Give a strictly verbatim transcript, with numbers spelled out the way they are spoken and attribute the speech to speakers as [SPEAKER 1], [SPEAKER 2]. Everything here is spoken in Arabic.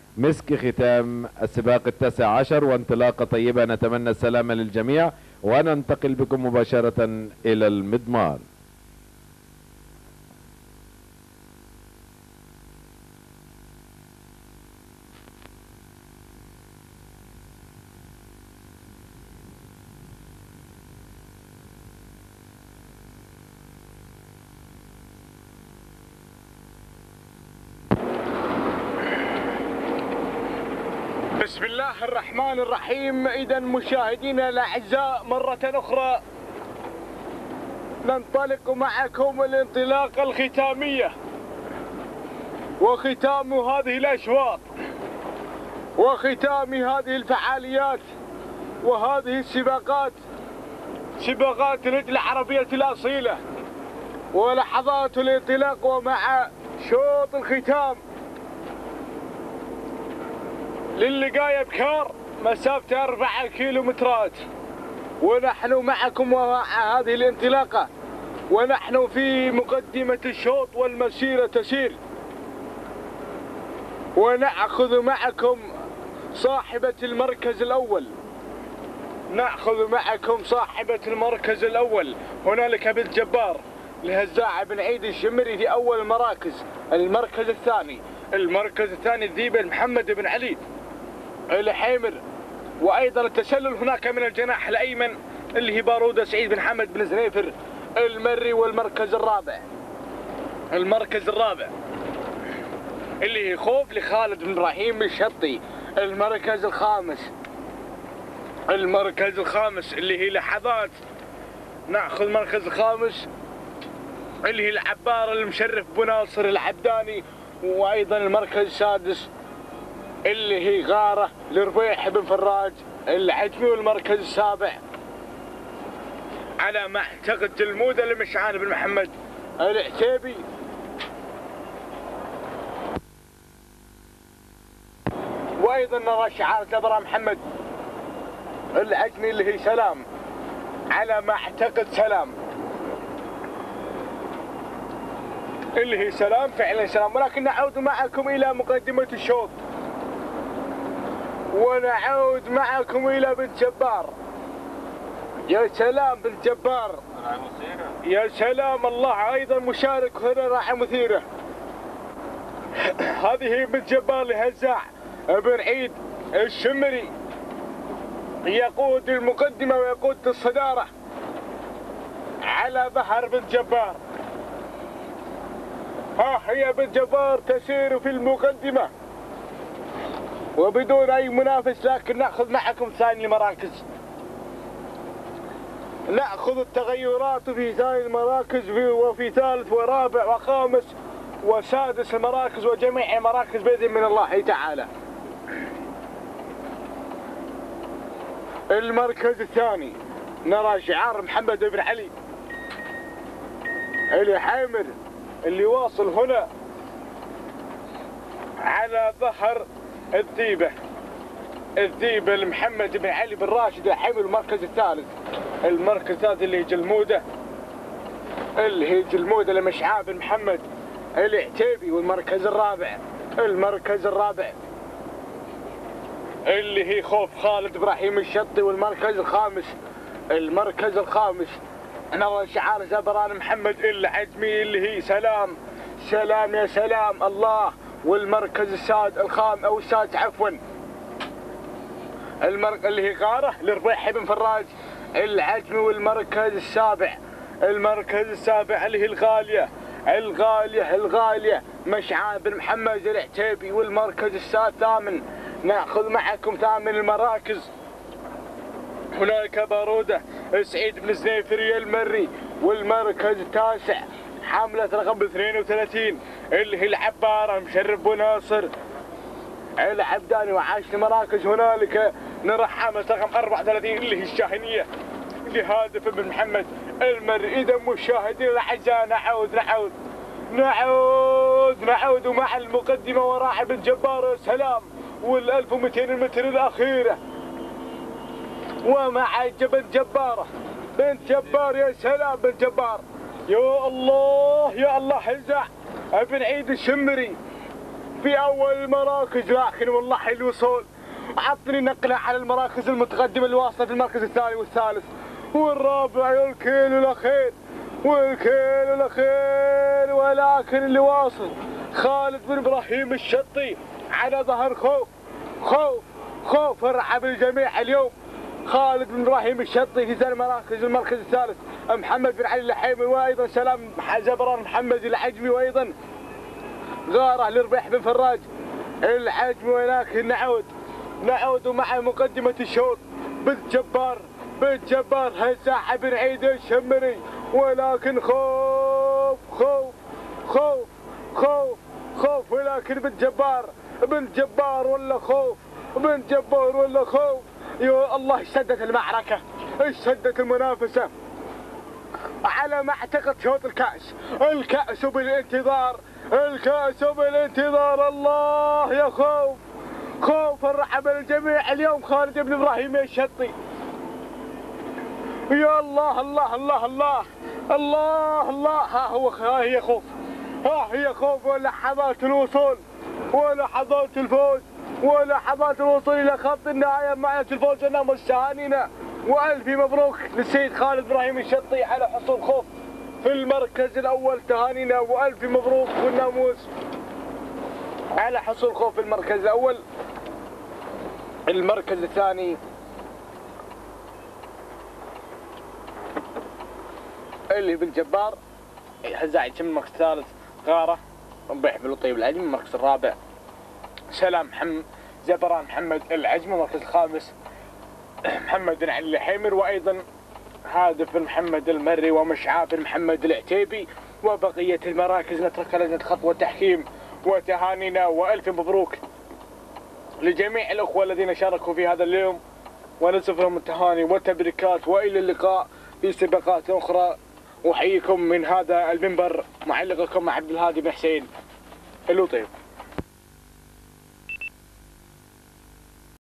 [SPEAKER 1] مسك ختام السباق التاسع عشر وانطلاقة طيبة، نتمنى السلامة للجميع وننتقل بكم مباشرة إلى المضمار.
[SPEAKER 2] بسم الله الرحمن الرحيم. إذا مشاهدينا الأعزاء مرة أخرى ننطلق معكم الانطلاقة الختامية وختام هذه الأشواط وختام هذه الفعاليات وهذه السباقات، سباقات الرجل العربية الأصيلة، ولحظات الانطلاق ومع شوط الختام للقاية بكار مسافة أربعة كيلومترات، ونحن معكم ومع هذه الانطلاقة ونحن في مقدمة الشوط والمسيرة تسير. ونأخذ معكم صاحبة المركز الأول نأخذ معكم صاحبة المركز الأول هنالك بنت جبار لهزاع بن عيد الشمري في أول المراكز. المركز الثاني المركز الثاني الذيبة محمد بن علي الحيمر، وايضا التسلل هناك من الجناح الايمن اللي هي بارودة سعيد بن حمد بن زنيفر المري. والمركز الرابع المركز الرابع اللي هي خوف لخالد بن ابراهيم الشطي. المركز الخامس المركز الخامس اللي هي لحظات، ناخذ المركز الخامس اللي هي العبار المشرف بو ناصر العبداني. وايضا المركز السادس اللي هي غارة لربيح بن فراج العجمي. والمركز السابع على ما اعتقد جلمودة لمشعان بن محمد العتيبي. وايضا نرى شعار جبرة محمد العجمي اللي هي سلام، على ما اعتقد سلام اللي هي سلام، فعلا سلام. ولكن نعود معكم الى مقدمة الشوط ونعود معكم الى بنت جبار. يا سلام بنت جبار، يا سلام الله، ايضا مشارك هنا راعي مثيره. هذه بنت جبار لهزاع بن عيد الشمري، يقود المقدمة ويقود الصدارة على ظهر بنت جبار. ها هي بنت جبار تسير في المقدمة وبدون اي منافس، لكن ناخذ معكم ثاني المراكز، ناخذ التغيرات في ثاني المراكز وفي ثالث ورابع وخامس وسادس المراكز وجميع المراكز باذن من الله تعالى. المركز الثاني نرى شعار محمد بن علي الحيمر اللي واصل هنا على ظهر الذيبة الذيبة لمحمد بن علي بن راشد الحيمر. المركز الثالث المركز الثالث اللي هي جلمودة اللي هي جلمودة لمشعان بن محمد العتيبي. والمركز الرابع المركز الرابع اللي هي خوف خالد ابراهيم الشطي. والمركز الخامس المركز الخامس نرى شعار زبران محمد العجمي اللي هي سلام سلام يا سلام الله. والمركز السادس الخام او السادس عفوا المركز اللي هي غارة لربيح بن فراج العجمي. والمركز السابع المركز السابع اللي هي الغالية الغالية الغالية مشعان بن محمد العتيبي. والمركز الثامن ناخذ معكم ثامن المراكز هناك بارودة سعيد بن زنيفري المري. والمركز التاسع حملة رقم اثنين وثلاثين اللي هي العبارة مشرف بو ناصر العبداني. وعاشر مراكز هنالك نرى حملة رقم أربعة وثلاثين اللي هي الشاهنية لهادف بن محمد المري. إذا مشاهدينا الأعزاء نعود نعود نعود نعود مع المقدمة وراعي بن جبار سلام والألف ومئتين المتر الأخيرة ومع بنت جبارة بنت جبار. يا سلام بنت جبار، يا الله يا الله. هزاع بن عيد الشمري في اول المراكز، لكن والله الوصول عطني نقله على المراكز المتقدمه الواصله في المركز الثاني والثالث والرابع والكيلو الاخير والكيلو الاخير، ولكن اللي واصل خالد بن ابراهيم الشطي على ظهر خوف خوف خوف فرحب الجميع اليوم. خالد بن ابراهيم الشطي في المراكز المركز الثالث، محمد بن علي اللحيمي، وايضا سلام زبران محمد العجمي، وايضا غاره لربيح بن فراج العجمي. ولكن نعود نعود مع مقدمة الشوط بنت جبار بنت جبار هالساحة بن عيد الشمري، ولكن خوف خوف خوف خوف خوف ولكن بنت جبار بنت جبار ولا خوف بنت جبار ولا خوف. يا الله اشتدت المعركة اشتدت المنافسة على ما اعتقد شوط الكأس الكأس بالانتظار الكأس بالانتظار. الله يا خوف خوف فرحب الجميع اليوم خالد بن ابراهيم الشطي. يا الله الله الله الله الله الله ها هو ها هي خوف ها هي خوف ولحظات الوصول ولحظات الفوز ولحظات الوصول الى خط النهايه مع الفوز والناموس. تهانينا والف مبروك للسيد خالد ابراهيم الشطي على حصول خوف في المركز الاول. تهانينا والف مبروك والناموس على حصول خوف في المركز الاول. المركز الثاني اللي بن جبار هزاعي من المركز الثالث غاره ربيح بن لطيب العجمي. المركز الرابع سلام محمد زبران محمد العجمي. المركز الخامس محمد بن علي الحيمر، وايضا هادف بن محمد المري ومشعاع بن محمد العتيبي. وبقيه المراكز نتركها لجنه خطوه تحكيم. وتهانينا والف مبروك لجميع الاخوه الذين شاركوا في هذا اليوم، ونسف لهم التهاني والتبريكات، والى اللقاء في سباقات اخرى. احييكم من هذا المنبر معلقكم عبد الهادي بن حسين اللطيف.